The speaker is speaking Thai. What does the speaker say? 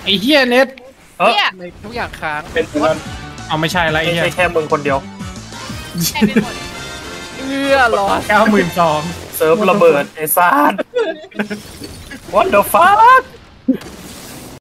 ไอ้เฮียเน็ตเนี่ยในทุกอย่างค้างเป็นเพื่อนเอาไม่ใช่ละไอ้ไม่เฮียใช่แค่มึงคนเดียวใช่ไปหมดรอด 92,000 เซิร์ฟระเบิดไอ้ซาน What the fuck